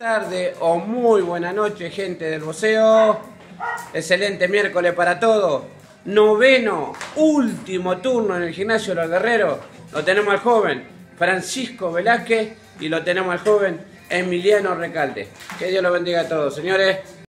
Tarde o muy buena noche, gente del boxeo. Excelente miércoles para todos. Noveno, último turno en el gimnasio Los Guerreros. Lo tenemos al joven Francisco Velázquez y lo tenemos al joven Emiliano Recalde. Que Dios lo bendiga a todos, señores.